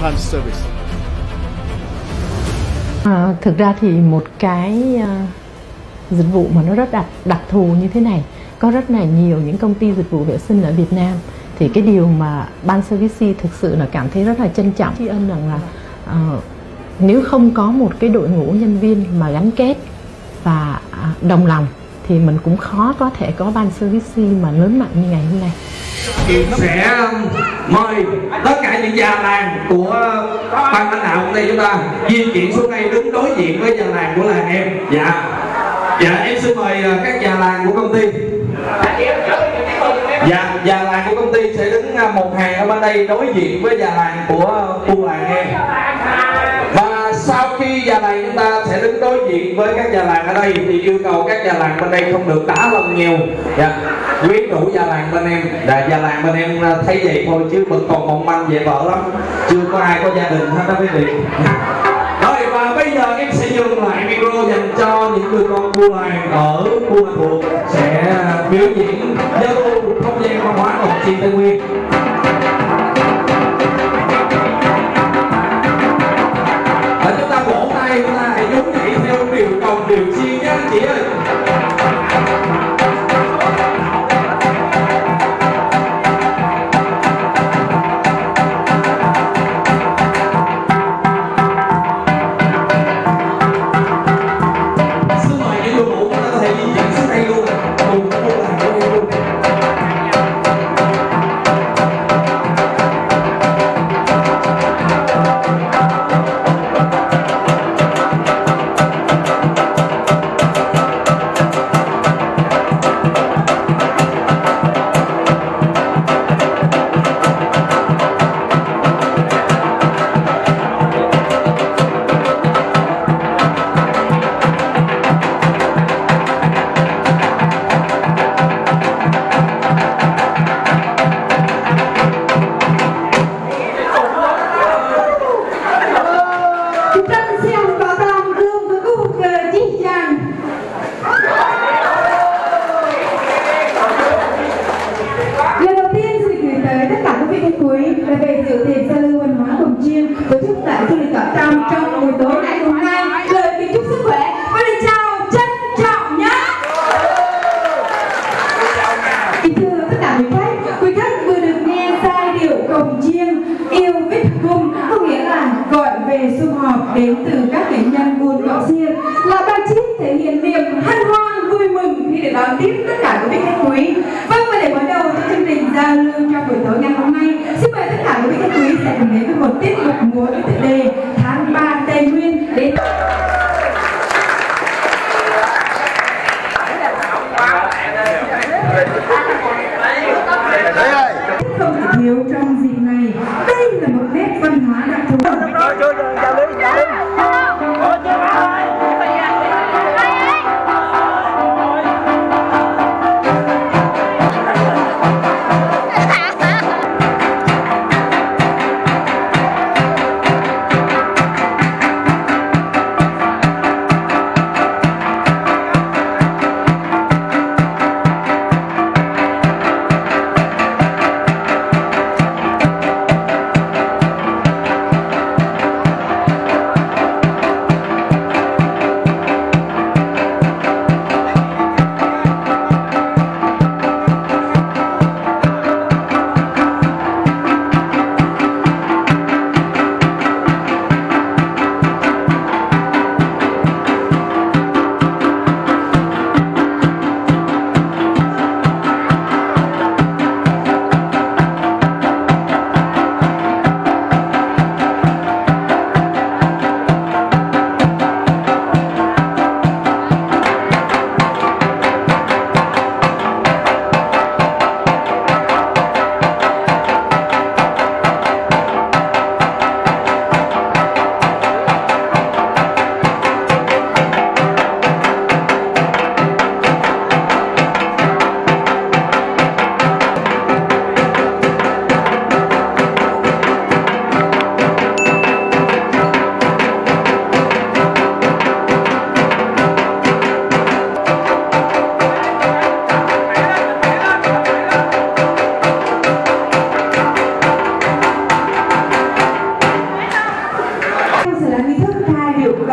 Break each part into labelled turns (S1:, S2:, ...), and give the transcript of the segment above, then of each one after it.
S1: Ban Service.
S2: Thực ra thì một cái dịch vụ mà nó rất đặc thù như thế này, có rất là nhiều những công ty dịch vụ vệ sinh ở Việt Nam, thì cái điều mà Ban Service thực sự là cảm thấy rất là trân trọng, tri ân rằng là nếu không có một cái đội ngũ nhân viên mà gắn kết và đồng lòng thì mình cũng khó có thể có Ban Service mà lớn mạnh như ngày hôm nay.
S3: Sẽ mời tất cả những già làng của ban lãnh đạo công ty chúng ta di chuyển xuống đây đứng đối diện với già làng của làng em. Dạ em xin mời các già làng của công ty. Già làng của công ty sẽ đứng một hàng ở bên đây đối diện với già làng của khu làng em. Và sau khi già làng chúng ta sẽ đứng đối diện với các già làng ở đây thì yêu cầu các già làng bên đây không được đá lông nhiều. Quyến rũ già làng bên em. Già làng bên em thấy vậy thôi chứ vẫn còn mong manh về vợ lắm, chưa có ai có gia đình hết đó quý vị. Rồi và bây giờ em sẽ dừng lại micro dành cho những người con vua làng ở Buôn Ma Thuột sẽ biểu diễn giao lưu không gian văn hóa cổng chiêng Tây Nguyên. Và chúng ta vỗ tay, chúng ta hãy nhún nhảy theo điều cồng điều chiêng nhé anh chị ơi.
S4: Đến từ các nghệ nhân Buôn Cọ Sia là ba chiếc thể hiện niềm hân hoan vui mừng khi để đón tiếp tất cả quý vị khách quý. Vâng, và để mở đầu cho chương trình giao lưu trong buổi tối ngày hôm nay, xin mời tất cả quý vị khách quý sẽ cùng đến với một tiết mục múa với tựa đề Tháng 3 Tây Nguyên đến. Không thể thiếu trong dịp này, đây là một nét văn hóa đặc thù.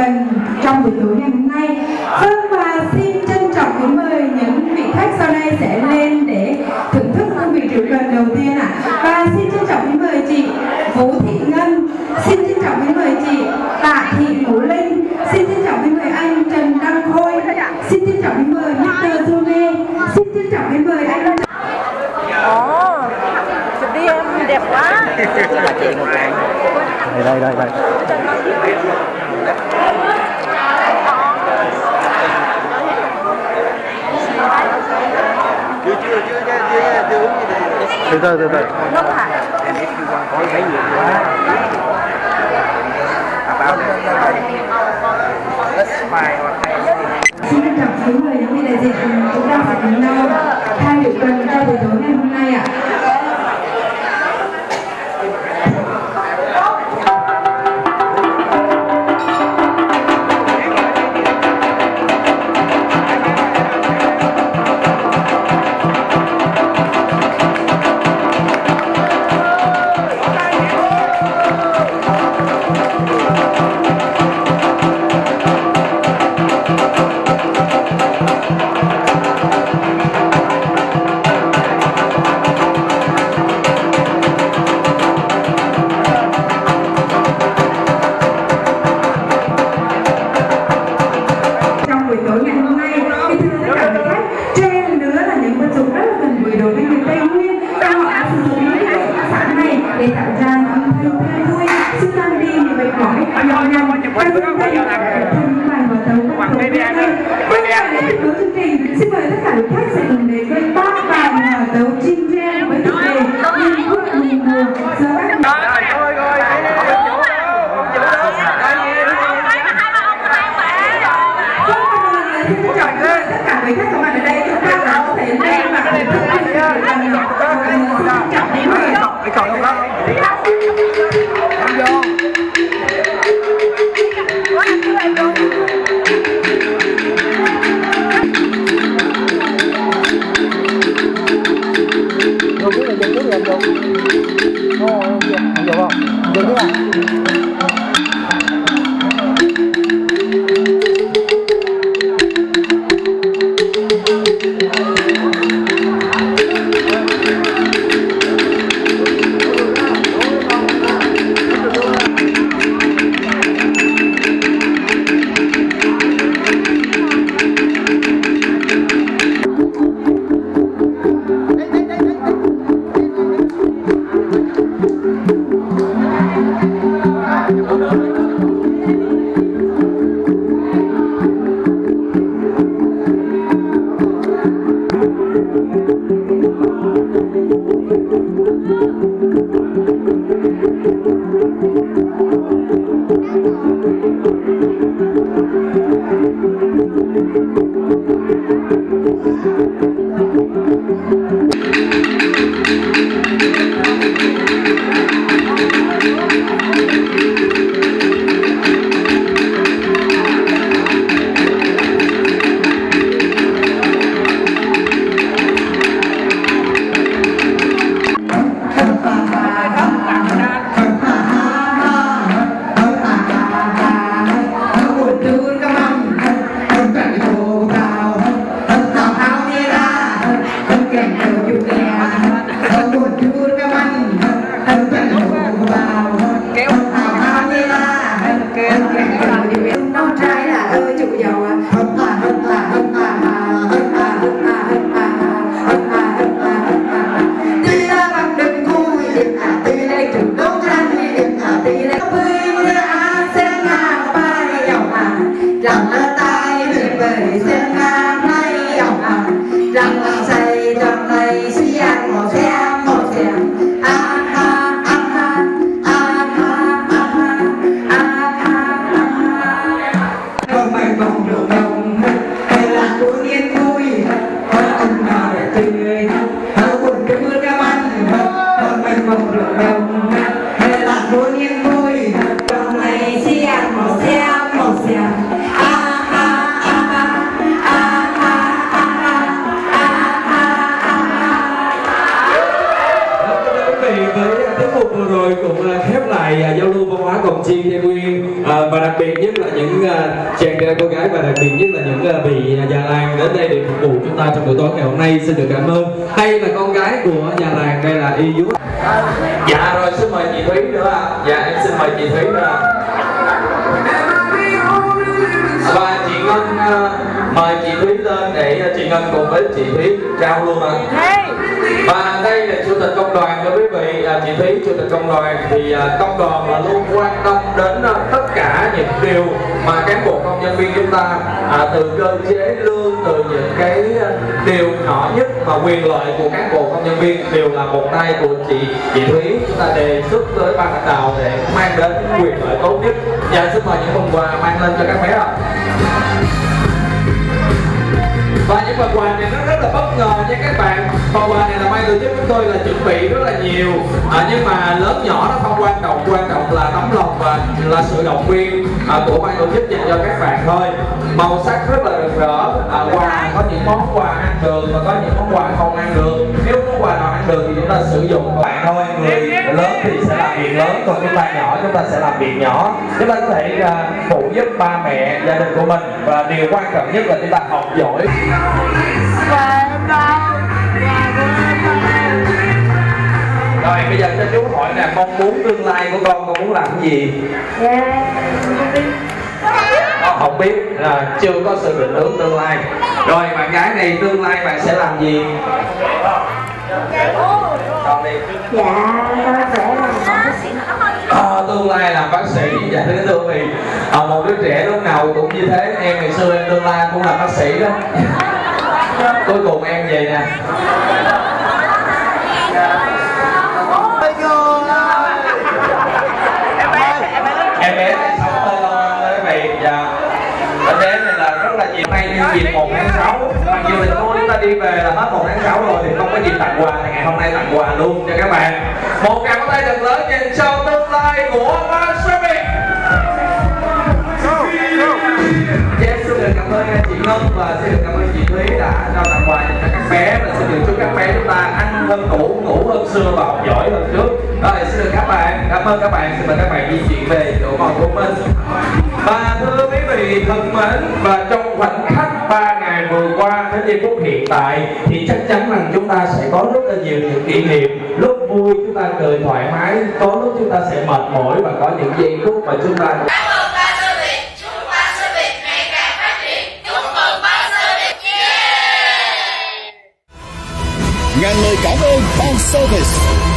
S4: cần trong buổi tối ngày hôm nay. Vâng, và xin trân trọng kính mời những vị khách sau đây sẽ lên để thưởng thức hương vị rượu cần đầu tiên ạ. Và xin trân trọng kính mời chị Vũ Thị Ngân, xin trân trọng kính mời chị Tạ Thị Ngũ Linh, xin trân trọng kính mời anh Trần Đăng Khôi, xin trân trọng kính mời Mr. Zone, xin trân trọng kính mời anh.
S1: Chụp đi em đẹp quá. Đây. Chưa từ từ. Nó hả? Có thấy nhiều quá.
S4: Xin trân trọng kính mời những vị đại diện chúng ta sẽ cùng nhau khai rượu cần cho buổi tối ngày hôm nay ạ. Để tạo ra âm thanh tươi vui, giúp tan đi những mệt mỏi, nhọc nhằn, và giúp thân trong những bài hòa tấu của tổ chức này. Và để tiếp nối chương trình, xin mời tất cả quý khách sẽ cùng đến với 3 bài hòa tấu chim ren với chủ đề Liên Quốc Mùa Mùa do các tất cả quý khách có mặt ở đây, chúng ta có thể lên và thưởng thức chương trình bằng trọng đến người.
S3: văn hóa cồng chiên Tây Nguyên, và đặc biệt nhất là những chàng trai cô gái, và đặc biệt nhất là những vị già làng đến đây để phục vụ chúng ta trong buổi tối ngày hôm nay. Xin được cảm ơn. Đây là con gái của già làng, đây là Y Dú. Dạ rồi, xin mời chị Thúy nữa ạ. Dạ em xin mời chị Thúy nữa. Và chị Ngân mời chị Thúy lên để chị Ngân cùng với chị Thúy trao luôn ạ. Và đây là chủ tịch công đoàn cho quý vị. Chị Thúy chủ tịch công đoàn thì công đoàn là luôn quan tâm đến tất cả những điều mà cán bộ công nhân viên chúng ta, từ cơ chế lương, từ những cái điều nhỏ nhất mà quyền lợi của cán bộ công nhân viên đều là một tay của chị Thúy. Chúng ta đề xuất tới ban lãnh đạo để mang đến quyền lợi tốt nhất. Dạ xin mời những phần quà mang lên cho các bé ạ. Và những phần quà này nó rất là bất ngờ nha các bạn. Phần quà này là ban tổ chức chúng tôi là chuẩn bị rất là nhiều, nhưng mà lớn nhỏ nó không quan trọng, quan trọng là tấm lòng và là sự động viên của ban tổ chức dành cho các bạn thôi. Màu sắc rất là rực rỡ. Quà có những món quà ăn được và có những món quà không ăn được. Nếu món quà nào ăn được thì chúng ta sử dụng các bạn thôi. Người lớn thì sẽ làm việc lớn, còn chúng ta nhỏ chúng ta sẽ làm việc nhỏ. Chúng ta có thể phụ giúp ba mẹ, gia đình của mình, và điều quan trọng nhất là chúng ta học giỏi. Rồi bây giờ cho chú hỏi nè, mong muốn tương lai của con muốn làm cái gì? Không biết, chưa có sự định hướng tương lai. Rồi bạn gái này tương lai bạn sẽ làm gì? Con đi.
S5: Dạ, con sẽ làm bác sĩ.
S3: Tương lai làm bác sĩ. Dạ thưa quý vị, một đứa trẻ lúc nào cũng như thế. Em ngày xưa em tương lai cũng làm bác sĩ đó. Cuối cùng em về nè. Em bé này sống hơi lo quý vị. Dạ. Em bé này là rất là nhiều. Nay nhân dịp 1 tháng 6, mặc dù mình muốn chúng ta đi về là hết 1 tháng 6 rồi thì không có dịp tặng quà, thì ngày hôm nay tặng quà luôn cho các bạn. Một tràng tay thật lớn dành cho tương lai của Pacific. Em xin được cảm ơn chị Ngân và xin được cảm ơn chị Thúy đã trao tặng quà cho các bé, và xin được chúc các bé chúng ta ăn hơn ngủ hơn xưa và học giỏi hơn trước. Rồi xin được các bạn, cảm ơn các bạn, xin mời các bạn di chuyển về chỗ ngồi của mình. Và thưa quý vị thân mến, và trong khoảnh khắc 3 ngày vừa qua đến giây phút hiện tại thì chắc chắn rằng chúng ta sẽ có rất là nhiều những kỷ niệm. Lúc vui chúng ta cười thoải mái, có lúc chúng ta sẽ mệt mỏi, và có những giây phút mà chúng ta
S6: ngàn lời cảm ơn Ban Service.